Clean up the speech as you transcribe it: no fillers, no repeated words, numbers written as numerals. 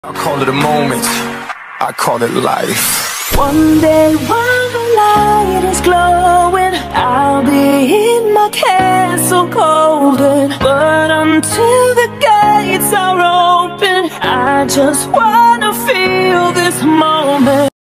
I call it a moment, I call it life. One day while the light is glowing, I'll be in my castle golden. But until the gates are open, I just want